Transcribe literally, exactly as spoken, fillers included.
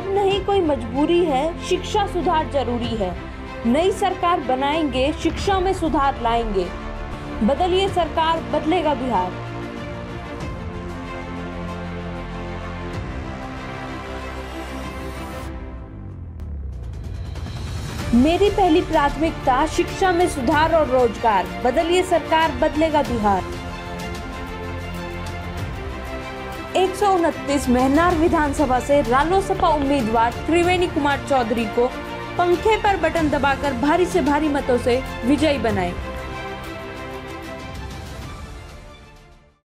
अब नहीं कोई मजबूरी है, शिक्षा सुधार जरूरी है। नई सरकार बनाएंगे, शिक्षा में सुधार लाएंगे। बदलिए सरकार, बदलेगा बिहार। मेरी पहली प्राथमिकता शिक्षा में सुधार और रोजगार। बदलिए सरकार, बदलेगा बिहार। एक सौ उनतीस मेहनार विधानसभा से रालोसपा उम्मीदवार त्रिवेणी कुमार चौधरी को पंखे पर बटन दबाकर भारी से भारी मतों से विजयी बनाए।